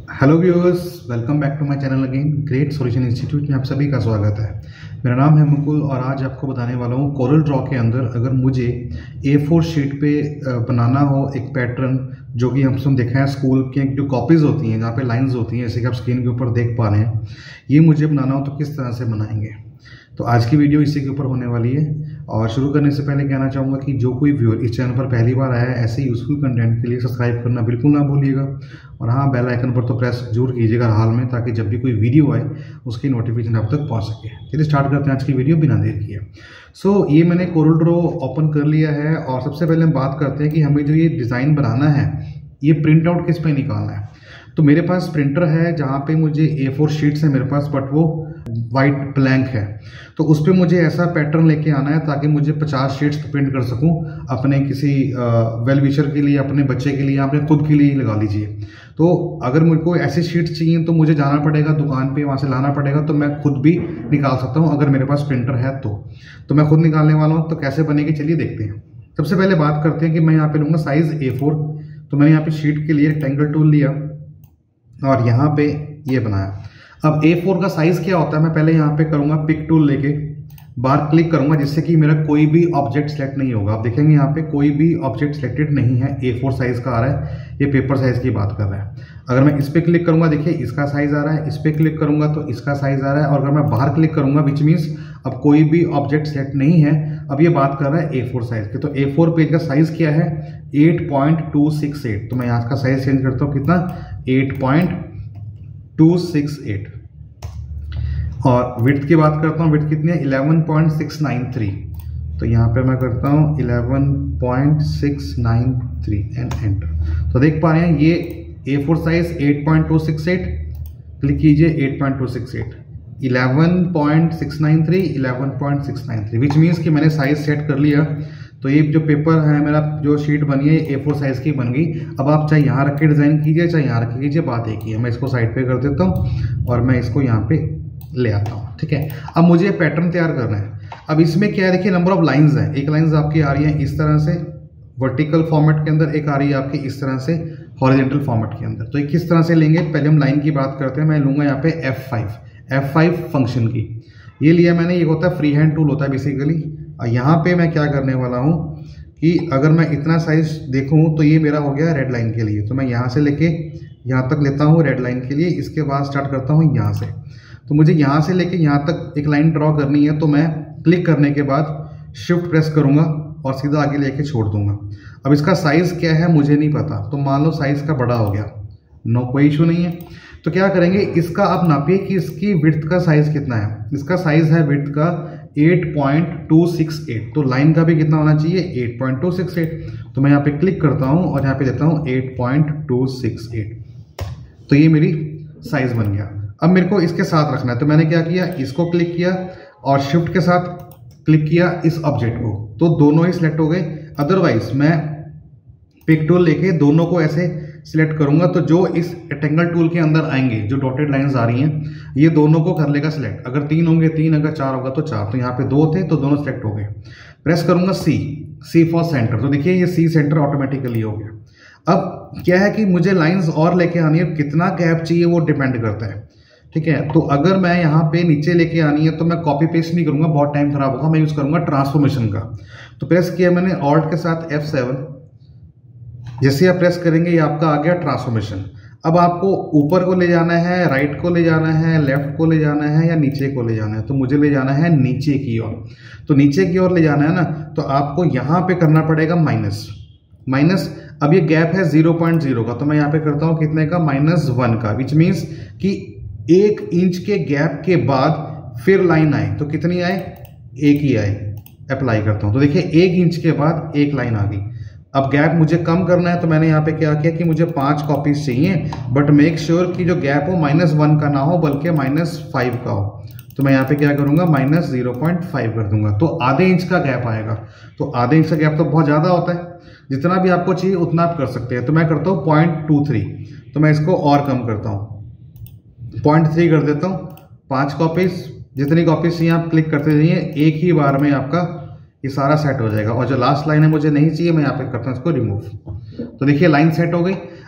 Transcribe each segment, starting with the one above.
Hello viewers, welcome back to my channel again. Great solution institute में आप सभी का स्वागत है। मेरा नाम है मुकुल और आज आपको बताने वाला हूँ कोरल ड्रॉ के अंदर अगर मुझे A4 शीट पे बनाना हो एक पैटर्न, जो कि हम देखा है स्कूल के जो कॉपीज़ होती हैं जहाँ पे लाइंस होती हैं, जैसे कि आप स्क्रीन के ऊपर देख पा रहे हैं, ये मुझे बनाना हो तो किस तरह से बनाएंगे। तो आज की वीडियो इसी के ऊपर होने वाली है। और शुरू करने से पहले कहना चाहूँगा कि जो कोई व्यूअर इस चैनल पर पहली बार आया है ऐसे यूजफुल कंटेंट के लिए सब्सक्राइब करना बिल्कुल ना भूलिएगा। और हाँ, बेल आइकन पर तो प्रेस जरूर कीजिएगा हाल में, ताकि जब भी कोई वीडियो आए उसकी नोटिफिकेशन आप तक पहुँच सके। चलिए स्टार्ट करते हैं आज की वीडियो बिना देर किए। सो ये मैंने कोरल ड्रॉ ओपन कर लिया है और सबसे पहले हम बात करते हैं कि हमें जो ये डिज़ाइन बनाना है ये प्रिंट आउट किस पे निकालना है। तो मेरे पास प्रिंटर है जहाँ पे मुझे A4 शीट्स है मेरे पास, बट वो वाइट ब्लैंक है। तो उस पर मुझे ऐसा पैटर्न लेके आना है ताकि मुझे 50 शीट्स प्रिंट कर सकूं अपने किसी वेल विशर के लिए, अपने बच्चे के लिए, अपने खुद के लिए लगा लीजिए। तो अगर मुझको ऐसी शीट्स चाहिए तो मुझे जाना पड़ेगा दुकान पे, वहाँ से लाना पड़ेगा। तो मैं खुद भी निकाल सकता हूँ अगर मेरे पास प्रिंटर है तो मैं खुद निकालने वाला हूँ। तो कैसे बनेगी चलिए देखते हैं। सबसे पहले बात करते हैं कि मैं यहाँ पे लूँगा साइज़ A4। तो मैंने यहाँ पे शीट के लिए रेक्टेंगल टूल लिया और यहाँ पे ये बनाया। अब A4 का साइज क्या होता है, मैं पहले यहाँ पे करूँगा पिक टूल लेके बार क्लिक करूँगा, जिससे कि मेरा कोई भी ऑब्जेक्ट सेलेक्ट नहीं होगा। आप देखेंगे यहाँ पे कोई भी ऑब्जेक्ट सिलेक्टेड नहीं है, A4 साइज का आ रहा है, ये पेपर साइज की बात कर रहा है। अगर मैं इस पर क्लिक करूँगा, देखिए इसका साइज आ रहा है, इस पर क्लिक करूँगा तो इसका साइज आ रहा है। और अगर मैं बाहर क्लिक करूँगा, विच मीन्स अब कोई भी ऑब्जेक्ट सेलेक्ट नहीं है, अब ये बात कर रहा है A4 साइज की। तो A4 पेज का साइज क्या है 8.268। तो मैं यहाँ का साइज चेंज करता हूँ, कितना 8.268। और विड्थ की बात करता हूँ, विड्थ कितनी है 11.693। तो यहाँ पे मैं करता हूँ 11.693 एंड एंटर। तो देख पा रहे हैं ये A4 साइज 8.268, क्लिक कीजिए 8.268, 11.693, 11.693, विच मीन्स कि मैंने साइज सेट कर लिया। तो ये जो पेपर है मेरा, जो शीट बनी है ये A4 साइज की बन गई। अब आप चाहे यहाँ रख के डिज़ाइन कीजिए, चाहे यहाँ रख कीजिए, बात एक ही है। मैं इसको साइड पे कर देता हूँ और मैं इसको यहाँ पे ले आता हूँ, ठीक है। अब मुझे पैटर्न तैयार करना है। अब इसमें क्या है, देखिए नंबर ऑफ लाइंस है। एक लाइंस आपकी आ रही है इस तरह से वर्टिकल फॉर्मेट के अंदर, एक आ रही है आपकी इस तरह से हॉरिजॉन्टल फॉर्मेट के अंदर। तो ये किस तरह से लेंगे, पहले हम लाइन की बात करते हैं। मैं लूँगा यहाँ पे F5 फंक्शन की, ये लिया मैंने। ये होता है फ्री हैंड टूल होता है बेसिकली। और यहाँ पे मैं क्या करने वाला हूँ कि अगर मैं इतना साइज देखूँ तो ये मेरा हो गया रेड लाइन के लिए। तो मैं यहाँ से लेके यहाँ तक लेता हूँ रेड लाइन के लिए। इसके बाद स्टार्ट करता हूँ यहाँ से। तो मुझे यहाँ से लेके यहाँ तक एक लाइन ड्रॉ करनी है। तो मैं क्लिक करने के बाद शिफ्ट प्रेस करूँगा और सीधा आगे लेके छोड़ दूंगा। अब इसका साइज़ क्या है मुझे नहीं पता, तो मान लो साइज़ का बड़ा हो गया, नो कोई इशू नहीं है। तो क्या करेंगे, इसका आप नापिए कि इसकी विड्थ का साइज़ कितना है। इसका साइज़ है विड्थ का 8.268। तो लाइन का भी कितना होना चाहिए 8.268। तो मैं यहाँ पे क्लिक करता हूँ और यहाँ पे देता हूँ 8.268। तो ये मेरी साइज़ बन गया। अब मेरे को इसके साथ रखना है। तो मैंने क्या किया, इसको क्लिक किया और शिफ्ट के साथ क्लिक किया इस ऑब्जेक्ट को, तो दोनों ही सिलेक्ट हो गए। अदरवाइज मैं पिक टूल लेके दोनों को ऐसे सिलेक्ट करूंगा तो जो इस रेक्टेंगल टूल के अंदर आएंगे, जो डॉटेड लाइंस आ रही हैं, ये दोनों को कर लेगा सिलेक्ट। अगर 3 होंगे 3, अगर 4 होगा तो 4। तो यहाँ पे 2 थे तो दोनों सिलेक्ट हो गए। प्रेस करूंगा C फॉर सेंटर। तो देखिए ये C सेंटर ऑटोमेटिकली हो गया। अब क्या है कि मुझे लाइन्स और लेके आनी है, कितना गैप चाहिए वो डिपेंड करता है, ठीक है। तो अगर मैं यहाँ पे नीचे लेके आनी है तो मैं कॉपी पेस्ट नहीं करूंगा, बहुत टाइम खराब होगा। मैं यूज करूंगा ट्रांसफॉर्मेशन का। तो प्रेस किया मैंने ऑल्ट के साथ F7। जैसे आप प्रेस करेंगे ये आपका आ गया ट्रांसफॉर्मेशन। अब आपको ऊपर को ले जाना है, राइट को ले जाना है, लेफ्ट को ले जाना है या नीचे को ले जाना है। तो मुझे ले जाना है नीचे की ओर। तो नीचे की ओर ले जाना है ना, तो आपको यहाँ पे करना पड़ेगा माइनस। अब ये गैप है 0.0 का, तो मैं यहाँ पे करता हूँ कितने का -1 का, विच मीन्स कि 1 इंच के गैप के बाद फिर लाइन आए तो कितनी आए, 1 ही आए। अप्लाई करता हूं तो देखिए 1 इंच के बाद 1 लाइन आ गई। अब गैप मुझे कम करना है तो मैंने यहाँ पे क्या किया कि मुझे 5 कॉपीज चाहिए, बट मेक श्योर कि जो गैप हो -1 का ना हो बल्कि -5 का हो। तो मैं यहाँ पे क्या करूँगा -0.5 कर दूंगा, तो आधे इंच का गैप आएगा। तो आधे इंच का गैप तो बहुत ज़्यादा होता है, जितना भी आपको चाहिए उतना आप कर सकते हैं। तो मैं करता हूँ 0.23। तो मैं इसको और कम करता हूँ 0.3 कर देता हूँ। 5 कॉपीज, जितनी कॉपीज चाहिए आप क्लिक करते जाइए, एक ही बार में आपका ये सारा सेट हो जाएगा। और जो लास्ट लाइन है मुझे नहीं चाहिए, मैं यहाँ पे करता हूँ इसको रिमूव। तो देखिए लाइन सेट हो गई।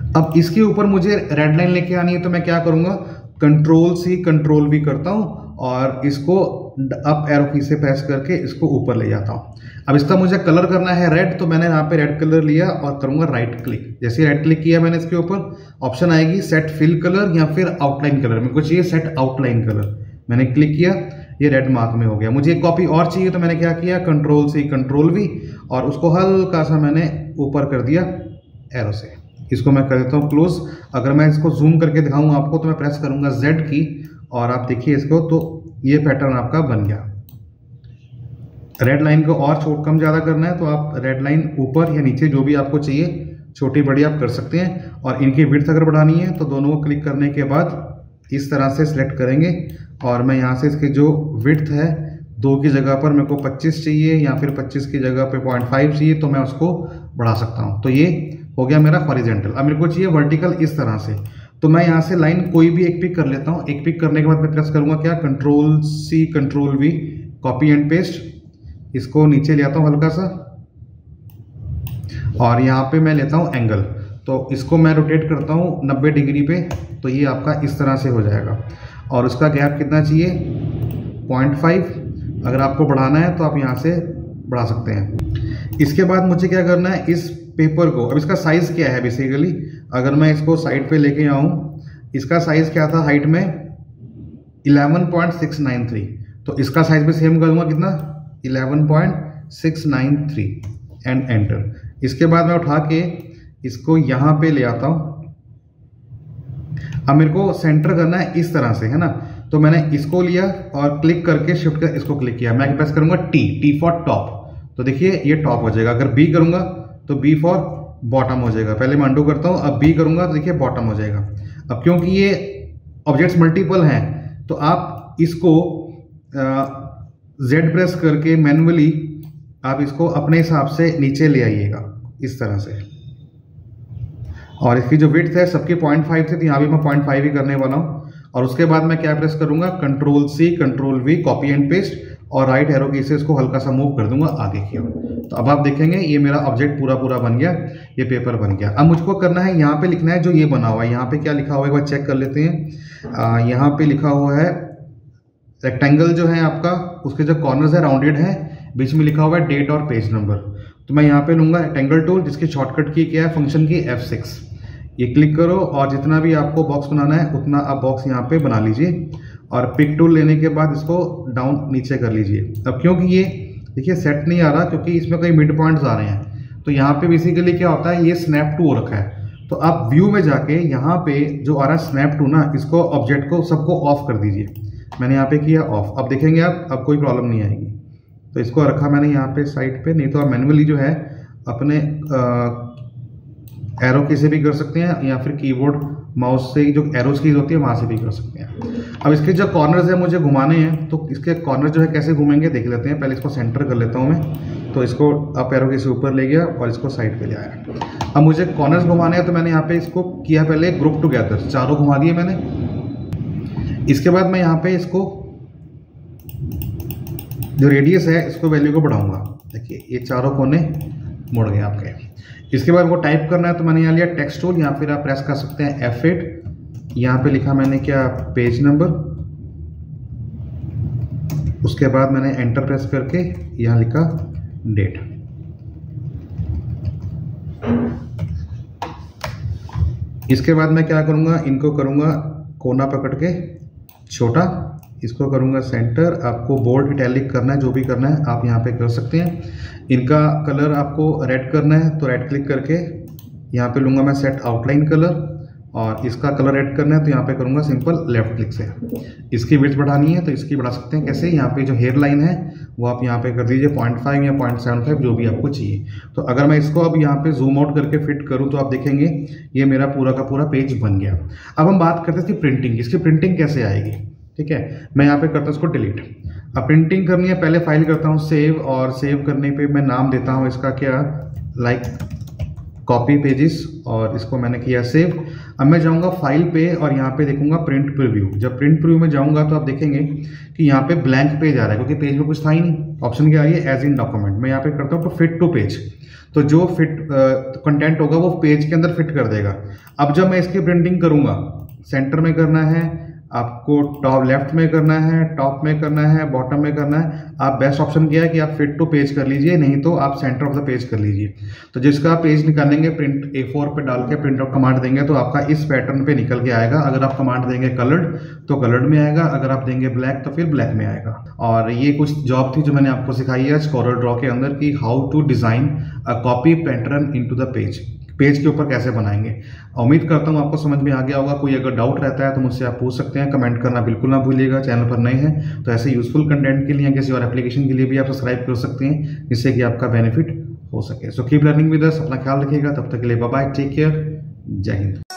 अब इसके ऊपर मुझे रेड लाइन लेके आनी है, तो मैं क्या करूंगा, कंट्रोल सी कंट्रोल वी करता हूं और इसको अप एरो की से प्रेस करके इसको ऊपर ले जाता हूं। अब इसका मुझे कलर करना है रेड, तो मैंने यहाँ पे रेड कलर लिया और करूंगा राइट क्लिक। जैसे राइट क्लिक किया मैंने, इसके ऊपर ऑप्शन आएगी सेट फिल कलर या फिर आउटलाइन कलर। मेरे को चाहिए सेट आउटलाइन कलर, मैंने क्लिक किया, ये रेड मार्क में हो गया। मुझे एक कॉपी और चाहिए, तो मैंने क्या किया, कंट्रोल सी कंट्रोल वी और उसको हल्का सा मैंने ऊपर कर दिया एरो से। इसको मैं कर देता हूँ क्लोज। अगर मैं इसको जूम करके दिखाऊँ आपको, तो मैं प्रेस करूंगा Z की और आप देखिए इसको, तो ये पैटर्न आपका बन गया। रेड लाइन को और छोट कम ज़्यादा करना है तो आप रेड लाइन ऊपर या नीचे जो भी आपको चाहिए छोटी बड़ी आप कर सकते हैं। और इनकी विड्थ अगर बढ़ानी है तो दोनों को क्लिक करने के बाद इस तरह से सिलेक्ट करेंगे और मैं यहाँ से इसकी जो विड्थ है 2 की जगह पर मेरे को 25 चाहिए या फिर 25 की जगह पे 0.5 चाहिए, तो मैं उसको बढ़ा सकता हूँ। तो ये हो गया मेरा हॉरिजॉन्टल। अब मेरे को चाहिए वर्टिकल इस तरह से, तो मैं यहाँ से लाइन कोई भी एक पिक कर लेता हूँ। एक पिक करने के बाद मैं प्रेस करूँगा क्या, control C control V, copy and paste, इसको नीचे ले आता हूँ हल्का सा और यहाँ पे मैं लेता हूँ एंगल, तो इसको मैं रोटेट करता हूँ 90 डिग्री पे, तो ये आपका इस तरह से हो जाएगा। और उसका गैप कितना चाहिए, 0.5। अगर आपको बढ़ाना है तो आप यहाँ से बढ़ा सकते हैं। इसके बाद मुझे क्या करना है, इस पेपर को, अब इसका साइज़ क्या है बेसिकली, अगर मैं इसको साइड पे लेके आऊँ, इसका साइज़ क्या था हाइट में 11.693, तो इसका साइज भी सेम करूँगा कितना 11.693 एंड एंटर। इसके बाद मैं उठा के इसको यहाँ पे ले आता हूँ। अब मेरे को सेंटर करना है इस तरह से, है ना, तो मैंने इसको लिया और क्लिक करके शिफ्ट कर इसको क्लिक किया। मैं प्रेस करूँगा टी फॉर टॉप, तो देखिए ये टॉप हो जाएगा। अगर बी करूँगा तो बी फॉर बॉटम हो जाएगा। पहले मैं अंडू करता हूँ, अब बी करूँगा तो देखिए बॉटम हो जाएगा। अब क्योंकि ये ऑब्जेक्ट्स मल्टीपल हैं तो आप इसको Z प्रेस करके मैन्युअली आप इसको अपने हिसाब से नीचे ले आइएगा इस तरह से। और इसकी जो विड्थ है सबकी 0.5 थी, तो यहाँ भी मैं 0.5 ही करने वाला हूँ। और उसके बाद मैं क्या प्रेस करूँगा, control C control V, copy and paste और राइट एरो की से इसको हल्का सा मूव कर दूंगा आगे की ओर। तो अब आप देखेंगे ये मेरा ऑब्जेक्ट पूरा बन गया, ये पेपर बन गया। अब मुझको करना है, यहाँ पे लिखना है जो ये बना हुआ है, यहाँ पे क्या लिखा हुआ है एक बार चेक कर लेते हैं। यहाँ पे लिखा हुआ है रेक्टेंगल जो है आपका, उसके जो कॉर्नर्स है राउंडेड है, बीच में लिखा हुआ है डेट और पेज नंबर। तो मैं यहाँ पे लूंगा रेक्टेंगल टूल, जिसकी शॉर्टकट की क्या है फंक्शन की F6। ये क्लिक करो और जितना भी आपको बॉक्स बनाना है उतना आप बॉक्स यहाँ पे बना लीजिए। और पिक टूल लेने के बाद इसको डाउन नीचे कर लीजिए। अब क्योंकि ये देखिए सेट नहीं आ रहा, क्योंकि इसमें कई मिड पॉइंट्स आ रहे हैं, तो यहाँ पे बेसिकली क्या होता है, ये स्नैप टू हो रखा है। तो आप व्यू में जाके यहाँ पे जो आ रहा है स्नैप टू ना, इसको ऑब्जेक्ट को सबको ऑफ कर दीजिए। मैंने यहाँ पे किया ऑफ। अब देखेंगे आप, अब कोई प्रॉब्लम नहीं आएगी। तो इसको रखा मैंने यहाँ पे साइड पे, नहीं तो आप मैन्युअली जो है अपने एरो की से भी कर सकते हैं या फिर कीबोर्ड माउस से जो एरोज कीज होती है वहां से भी कर सकते हैं। अब इसके जो कॉर्नर्स है मुझे घुमाने हैं, तो इसके कॉर्नर जो है कैसे घूमेंगे देख लेते हैं। पहले इसको सेंटर कर लेता हूं मैं, तो इसको अप एरो की से ऊपर ले गया और इसको साइड पे ले आया। अब मुझे कॉर्नर्स घुमाने हैं, तो मैंने यहाँ पे इसको किया पहले ग्रुप टुगेदर, चारों घुमा दिए मैंने। इसके बाद मैं यहाँ पे इसको जो रेडियस है इसको वैल्यू को बढ़ाऊंगा। देखिए ये चारों कोने मुड़ गए आपके। इसके बाद वो टाइप करना है, तो मैंने यहाँ लिया टेक्स्ट टूल, या फिर आप प्रेस कर सकते हैं F8। यहाँ पे लिखा मैंने क्या, पेज नंबर। उसके बाद मैंने एंटर प्रेस करके यहाँ लिखा डेट। इसके बाद मैं क्या करूँगा, इनको करूँगा कोना पकड़ के छोटा, इसको करूँगा सेंटर। आपको बोल्ड इटैलिक करना है, जो भी करना है आप यहाँ पे कर सकते हैं। इनका कलर आपको रेड करना है, तो रेड क्लिक करके यहाँ पे लूँगा मैं सेट आउटलाइन कलर, और इसका कलर रेड करना है तो यहाँ पे करूँगा सिंपल लेफ्ट क्लिक से। इसकी विड्थ बढ़ानी है तो इसकी बढ़ा सकते हैं कैसे, यहाँ पे जो हेयर लाइन है वो आप यहाँ पे कर दीजिए 0.5 या 0.75, जो भी आपको चाहिए। तो अगर मैं इसको अब यहाँ पे जूम आउट करके फिट करूँ तो आप देखेंगे ये मेरा पूरा का पूरा पेज बन गया। अब हम बात करते हैं इसकी प्रिंटिंग। इसकी प्रिंटिंग कैसे आएगी, ठीक है। मैं यहाँ पे करता हूँ इसको डिलीट। अब प्रिंटिंग करनी है, पहले फाइल करता हूँ सेव, और सेव करने पे मैं नाम देता हूँ इसका क्या, लाइक कॉपी पेजेस, और इसको मैंने किया सेव। अब मैं जाऊंगा फाइल पे और यहाँ पे देखूंगा प्रिंट प्रीव्यू। जब प्रिंट प्रीव्यू में जाऊंगा तो आप देखेंगे कि यहाँ पे ब्लैंक पेज आ रहा है, क्योंकि पेज में कुछ था ही नहीं। ऑप्शन क्या आ रही है, एज इन डॉक्यूमेंट। मैं यहाँ पे करता हूँ तो फिट टू पेज, तो जो फिट कंटेंट होगा वो पेज के अंदर फिट कर देगा। अब जब मैं इसकी प्रिंटिंग करूंगा, सेंटर में करना है आपको, टॉप लेफ्ट में करना है, टॉप में करना है, बॉटम में करना है। आप बेस्ट ऑप्शन क्या है कि आप फिट टू पेज कर लीजिए, नहीं तो आप सेंटर ऑफ द पेज कर लीजिए। तो जिसका आप पेज निकालेंगे, प्रिंट A4 पे डाल के प्रिंट आउट कमांड देंगे तो आपका इस पैटर्न पे निकल के आएगा। अगर आप कमांड देंगे कलर्ड तो कलर्ड में आएगा, अगर आप देंगे ब्लैक तो फिर ब्लैक में आएगा। और ये कुछ जॉब थी जो मैंने आपको सिखाई है कोरल ड्रॉ के अंदर कि how to design a copy pattern into the page, page के ऊपर कैसे बनाएंगे। उम्मीद करता हूँ आपको समझ में आ गया होगा। कोई अगर डाउट रहता है तो मुझसे आप पूछ सकते हैं। कमेंट करना बिल्कुल ना भूलिएगा। चैनल पर नए हैं तो ऐसे यूजफुल कंटेंट के लिए या किसी और एप्लीकेशन के लिए भी आप सब्सक्राइब कर सकते हैं, जिससे कि आपका बेनिफिट हो सके। So keep learning with us. अपना ख्याल रखिएगा। तब तक के लिए बाय बाय, टेक केयर, जय हिंद।